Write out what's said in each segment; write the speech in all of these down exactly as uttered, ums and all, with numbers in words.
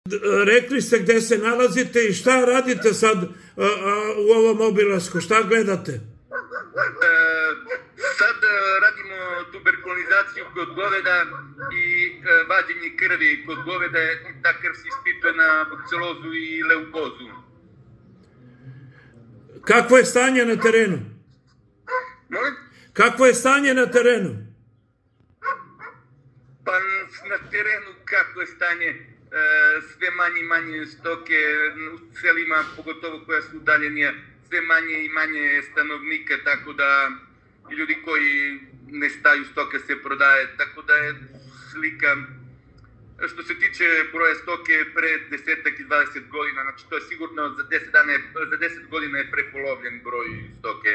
Rekli ste gde se nalazite i šta radite sad u ovom obilasku, šta gledate? Sad radimo tuberkulizaciju kod goveda i vađenje krvi kod goveda, ta krv se ispituje na brucelozu i leukozu. Kakvo je stanje na terenu? Molim? Kakvo je stanje na terenu? Pa na terenu kako je stanje? Sve manje i manje stoke u selima, pogotovo koja su udaljenija, sve manje i manje stanovnika, tako da ljudi koji ne staju, stoka se prodaje, tako da je slika, što se tiče broja stoke pre desetak i dvadeset godina, znači to je sigurno za deset dana, za deset godina je prepolovljen broj stoke.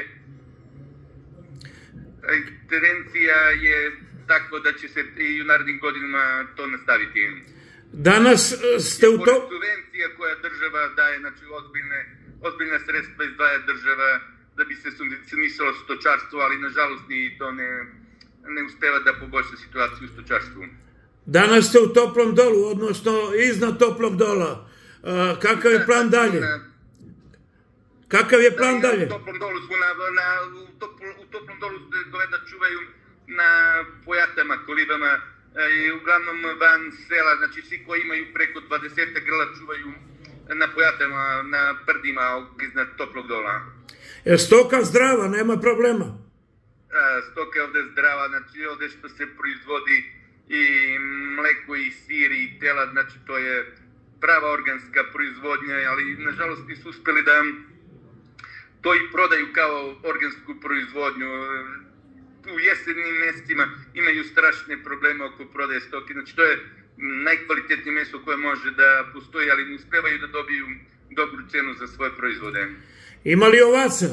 Tendencija je tako da će se i u narednim godinama to nastaviti. Danas ste u to... Pored subvencija koja država daje, znači ozbiljne, ozbiljne sredstva izdvaja država da bi se subvencionisalo stočarstvo, ali nažalost ni to ne, ne uspeva da poboljša situaciju u stočarstvu. Danas ste u Toplom Dolu, odnosno iznad Toplog Dola. Kakav je plan dalje? Kakav je plan dalje? U Toplom Dolu smo na, na, u, topl, u Toplom Dolu goveda čuvaju na pojatama, kolibama, i uglavnom van sela, znači svi koji imaju preko dvadeset grla čuvaju na pojatama, na prdima iznad Toplog Dola. Je stoka zdrava, nema problema? A, stoka je ovde zdrava, znači ovde što se proizvodi i mleko i sir i telad, znači to je prava organska proizvodnja, ali nažalost nisu uspeli da to i prodaju kao organsku proizvodnju. U jesenjim mesecima imaju strašne probleme oko prodaje stoke, znači to je najkvalitetnije meso koje može da postoji, ali ne uspevaju da dobiju dobru cenu za svoje proizvode. Ima li ovaca?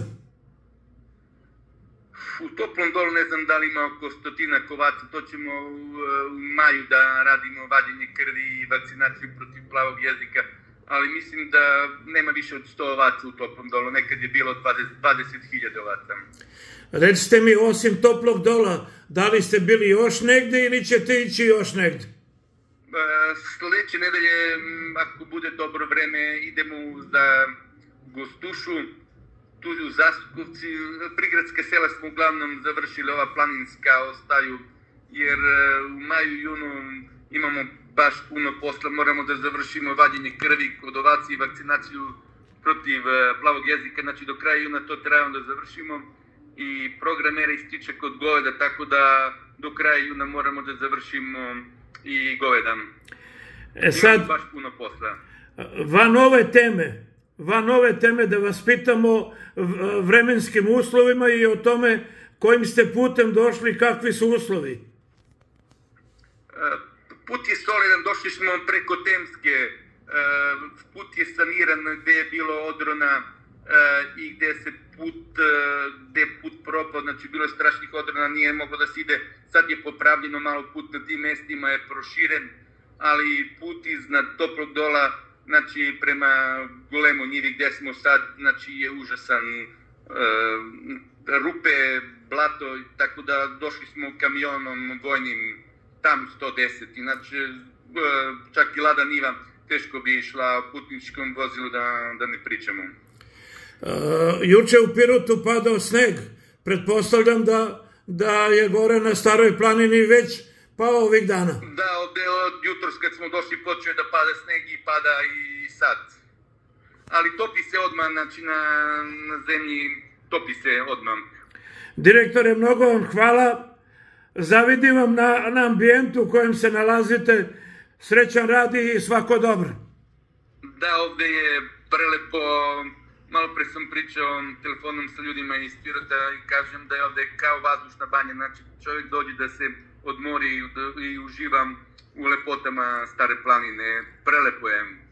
U Toplom Dolu ne znam da li ima oko stotina ovaca, to ćemo u, u maju da radimo vađenje krvi i vakcinaciju protiv plavog jezika, ali mislim da nema više od sto ovaca u Toplom Dolu, nekad je bilo dvadeset hiljada ovaca. Recite mi, osim Toplog Dola, da li ste bili još negde ili ćete ići još negde? Sledeće nedelje, ako bude dobro vreme, idemo za Gostušu, tu u Zasukovci. Prigradske sela smo uglavnom završili, ova planinska ostaju, jer u maju i junu imamo baš puno posla, moramo da završimo vađenje krvi kod ovaca i vakcinaciju protiv plavog jezika, znači do kraja juna to trebamo da završimo. I program mera ističe kod goveda, tako da do kraja juna moramo da završimo i goveda. E sad, imamo baš puno posla. Van ove teme, van ove teme da vas pitamo vremenskim uslovima i o tome kojim ste putem došli, kakvi su uslovi? Put je solidan, došli smo preko Temske, put je saniran gde je bilo odrona i gde se put, gde je put propao, znači bilo je strašnih odrona, nije moglo da se ide, sad je popravljeno malo put na tim mestima, je proširen, ali put iznad Toplog Dola, znači prema Golemo njivi gde smo sad, znači je užasan, rupe, blato, tako da došli smo kamionom vojnim tam sto deset, znači čak i Lada Niva teško bi išla u putničkom vozilu da, da ne pričamo. Uh, juče u Pirotu padao sneg. Pretpostavljam da, da je gore na Staroj planini već pao ovih dana. Da, ovde od jutros kad smo došli počeo da pada sneg i pada i sad. Ali topi se odmah, znači na, na zemlji topi se odmah. Direktore, mnogo vam hvala. Zavidim vam na, na ambijentu u kojem se nalazite. Srećan rad i svako dobro. Da, ovde je prelepo. Malo pre sam pričao telefonom sa ljudima iz Pirota i kažem da je ovde kao vazdušna banja, znači čovjek dođe da se odmori i uživa u lepotama Stare planine, prelepo je.